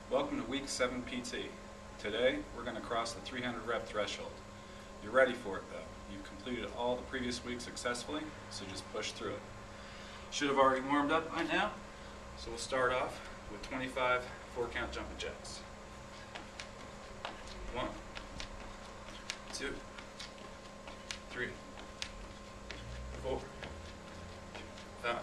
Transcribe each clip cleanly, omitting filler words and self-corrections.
Welcome to week 7 PT. Today we're going to cross the 300 rep threshold. You're ready for it though. You've completed all the previous weeks successfully, so just push through it. Should have already warmed up by now, so we'll start off with 25 4-count jumping jacks. 1, 2, 3, 4, 5,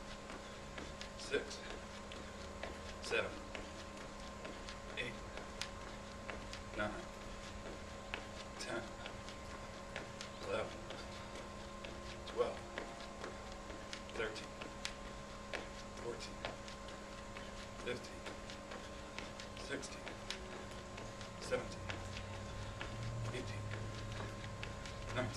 6, 7, 8, 9, 10, 11, 12, 13, 14, 15, 16, 17, 18, 19,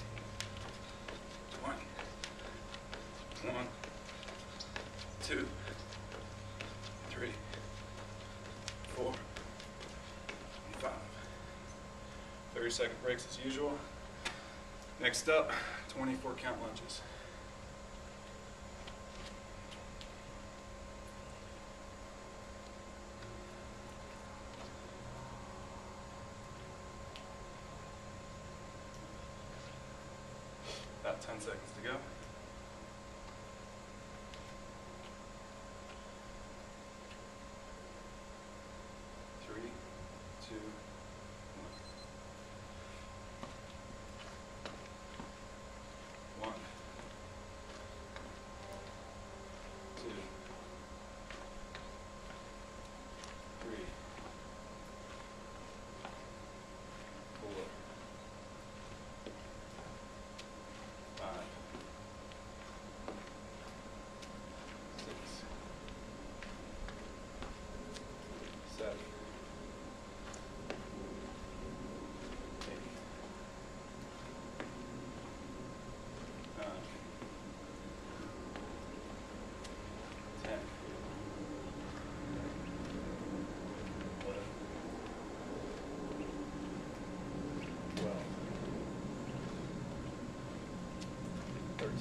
20, 1, 2, 3, 4, 5. 30-second breaks as usual. Next up, 24 count lunges. About 10 seconds to go. 3, 2, 1. 1, 2, 3, 4, 5, 6, 7, 8, 9, 10, 11, 12, 13,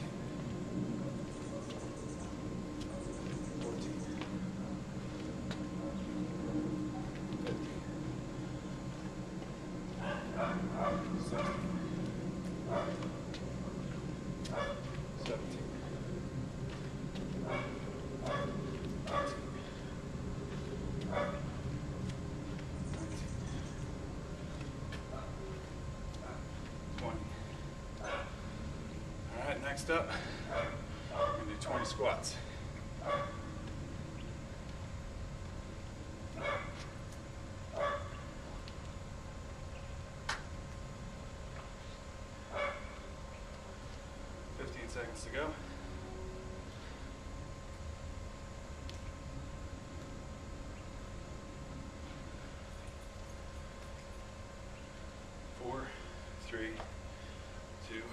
14, 15, 16, 17, 20. Alright, next up, we're going to do 20 squats. Seconds to go. 4, 3, 2, 1.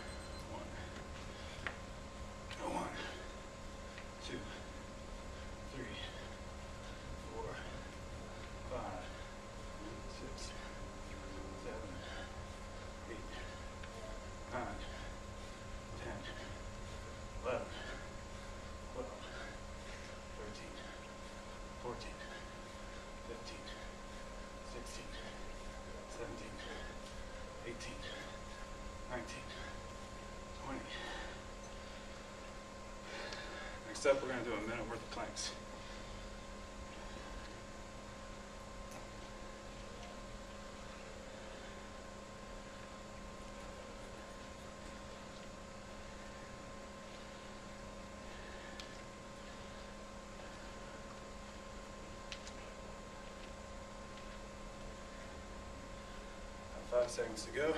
1, 2, 3, 4, 5, 6, 7, 8, 9, 10, 11, 12, 13, 14, 15, 16, 17, 18, 19, 20. Next up, we're going to do a minute worth of planks. About 5 seconds to go.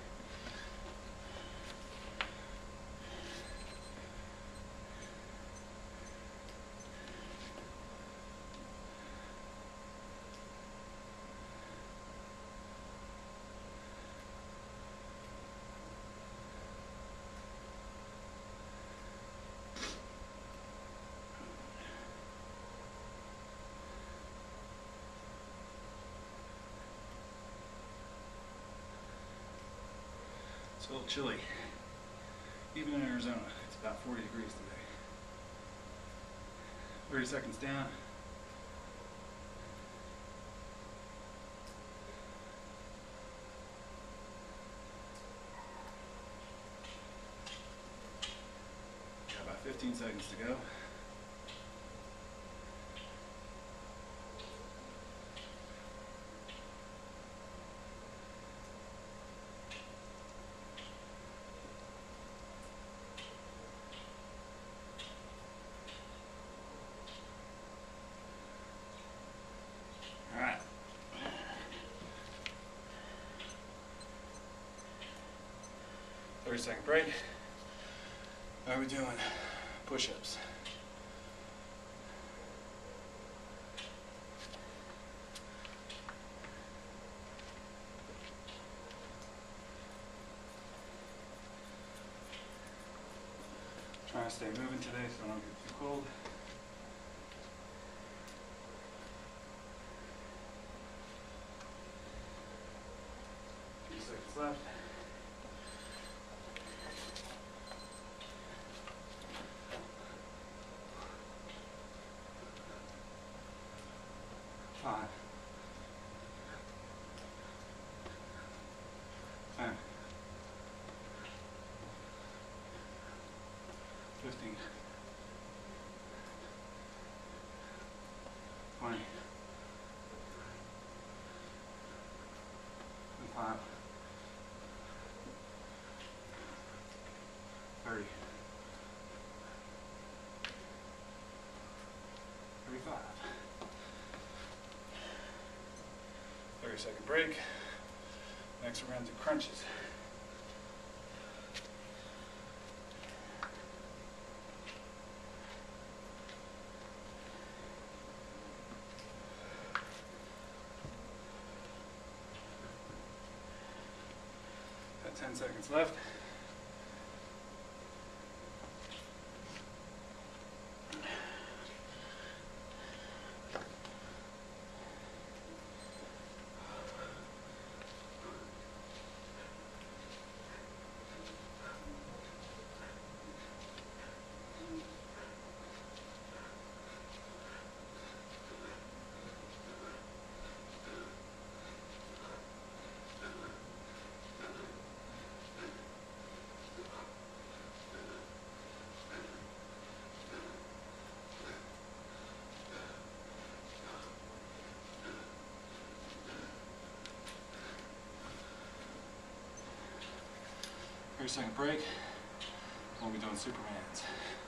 It's a little chilly, even in Arizona. It's about 40 degrees today. 30 seconds down. 15 seconds to go. All right. Second break. How are we doing? Push-ups. Trying to stay moving today so I don't get too cold. Few seconds left. Five, 10, 15, 20, 25, 30, 35. 30-second break. Next we're going to do crunches. Got 10 seconds left. Here's a second break. We'll be doing Supermans.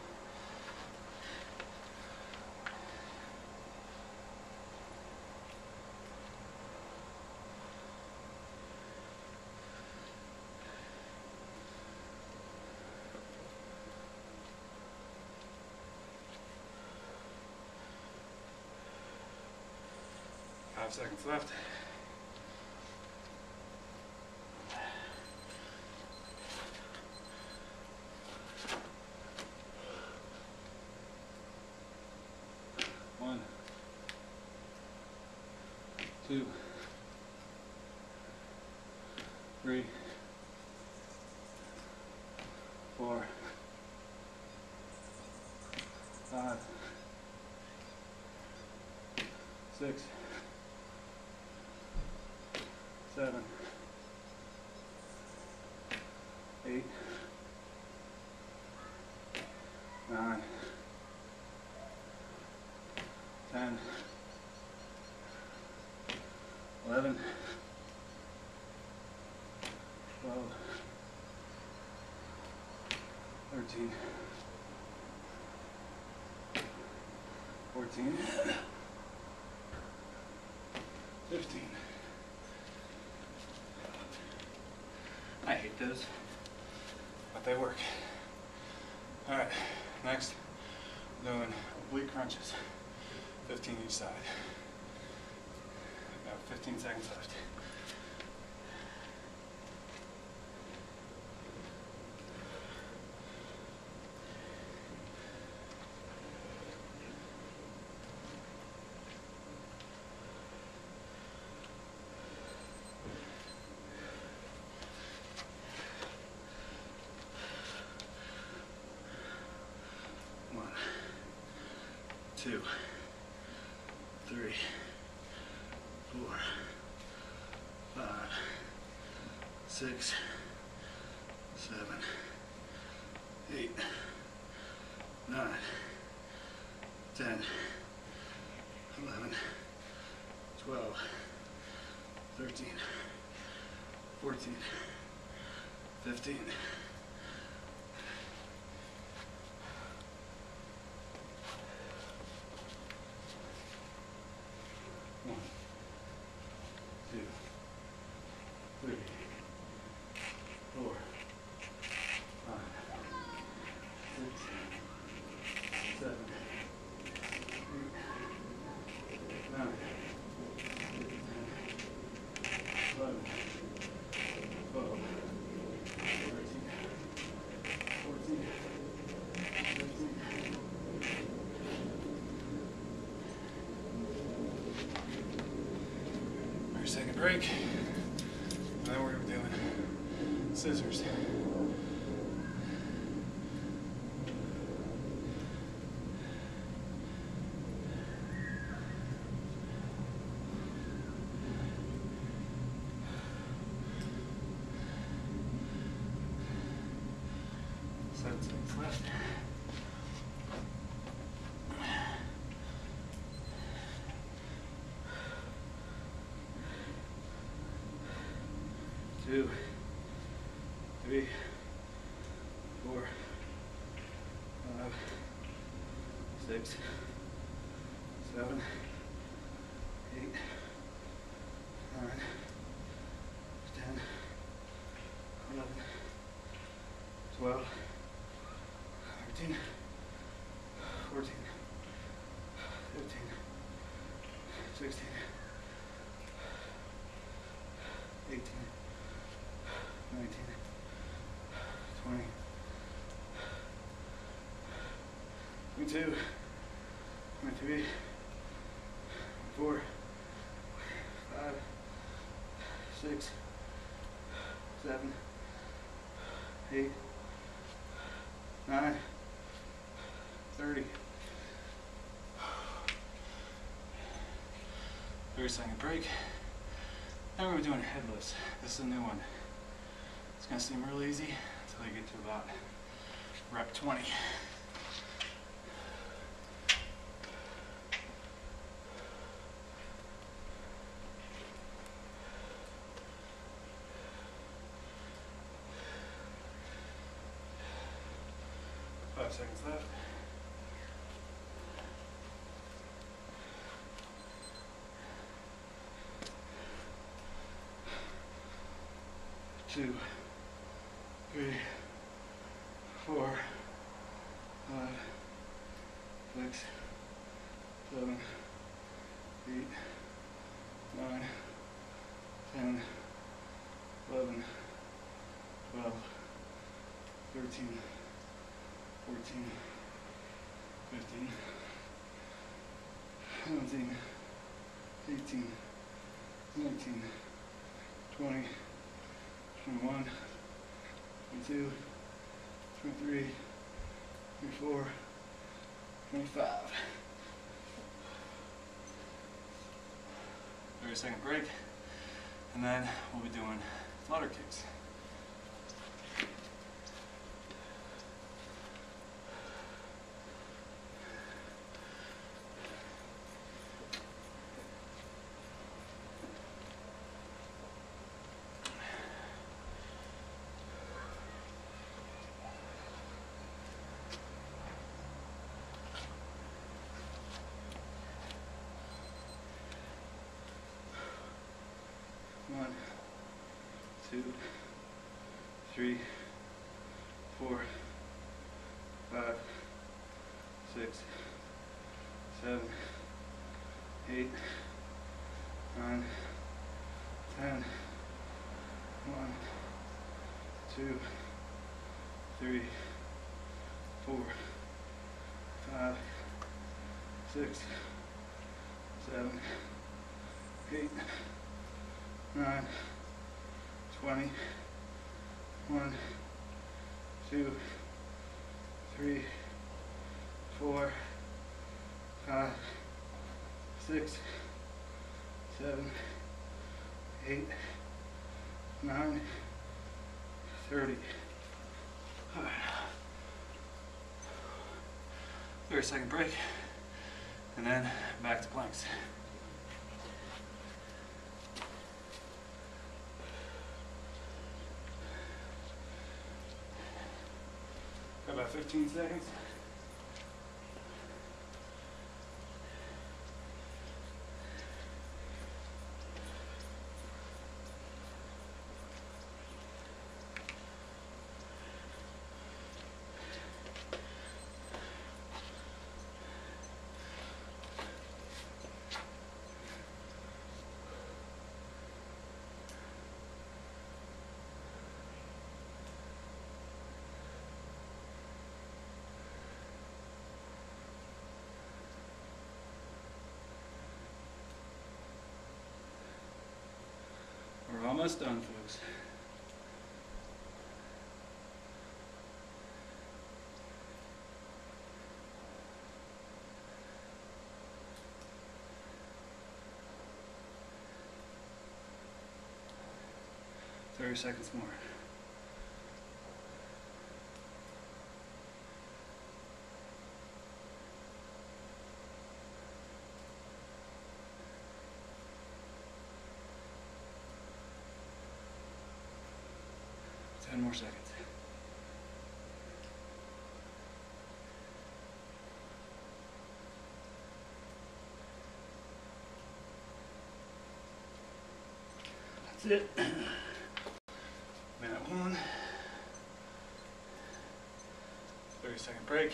Five seconds left. One, two, three, 4, 5, 6, 7, 8, 9, 10, 11, 12, 13, 14, 15. I hate those, but they work. All right, next, doing oblique crunches, 15 each side. Got 15 seconds left. One, 2, 3, 4, 5, 6, 7, 8, 9, 10, 11, 12, 13, 14, 15. 1, 2, 3, 4, 5, 6, 7, 8, 9, 11, 12, 13, 14, 15. 30-second break. And then we're doing scissors. Seven seconds left. 2, 3, 4, 5, 6, 7, 8, 9, 10, 11, 12, 13, 14, 15, 16, 18, 19, 20, 22, 23, 24, 5, 6, 7, 8, 9, 30. 30-second break. Now we're doing head lifts. This is a new one. It's going to seem real easy until you get to about rep 20. Five seconds left. 2, 3, 4, 5, 6, 7, 8, 9, 10, 11, 12, 13, 14, 15, 17, 18, 19, 20, 21, 22, 23, 24, 25. 30-second break, and then we'll be doing flutter kicks. One, 2, 3, 4, 5, 6, 7, 8, 9, 10, 1, 2, 3, 4, 5, 6, 7, 8, 9, 20, 1, 2, 3, 4, 5, 6, 7, 8, 9, 30. All right. 30-second break, and then back to planks. Got about 15 seconds. We're almost done, folks. Thirty seconds more. Ten more seconds. That's it. Minute one. 30-second break.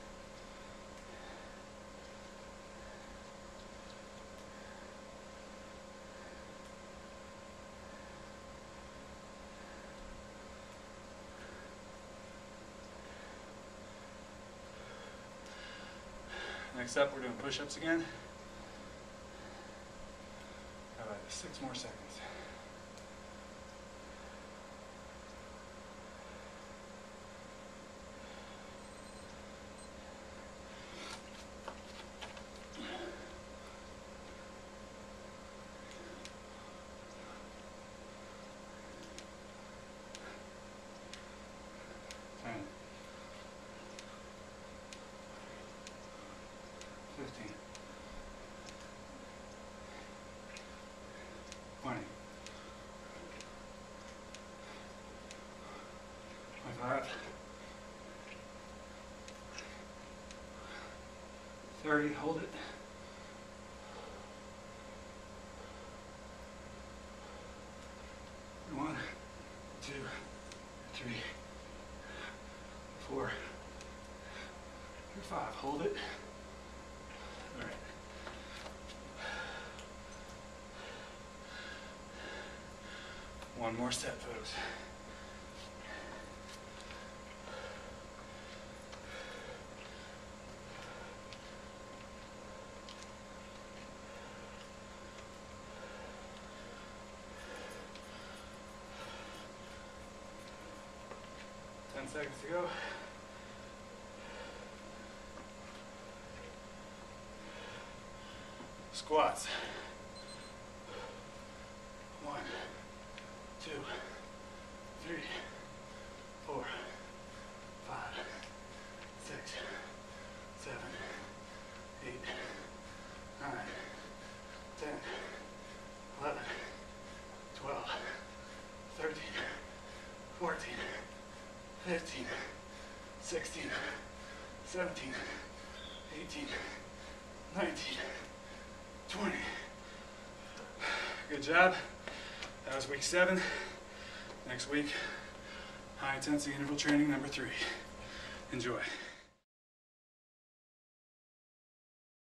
Next up, we're doing push-ups again. Got about 6 more seconds. Ten. 15, 20, 25, 30, hold it. 1, 2, 3, 4, 5, hold it. All right. One more set, folks. Seconds to go. Squats. 1, 2, 3, 4, 5, 6, 7, 8, 9, 10, 11, 12, 13, 14, 15, 16, 17, 18, 19, 20. Good job. That was week 7. Next week, high intensity interval training number 3. Enjoy.